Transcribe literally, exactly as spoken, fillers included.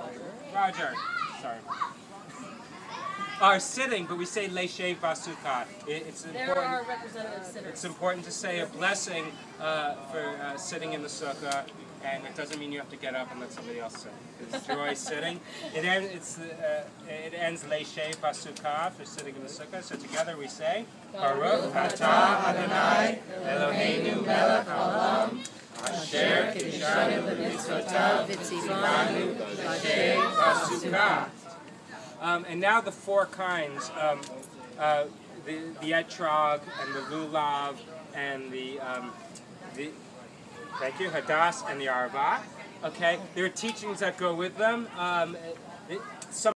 Roger. Sorry. Are sitting, but we say leishev basukkah. It's important. There are representative sitters. It's important to say a blessing uh, for uh, sitting in the sukkah, and it doesn't mean you have to get up and let somebody else sit. It's joy sitting. It ends. It's uh, it ends leishev basukkah for sitting in the sukkah. So together we say Baruch atah Adonai Eloheinu melech haolam asher kiddushanu b'mitzvotav v'tzivanu leishev basukkah. Um, and now the four kinds, um, uh, the, the etrog and the lulav and the, um, the, thank you, hadas and the arva. Okay, there are teachings that go with them. Um, it, some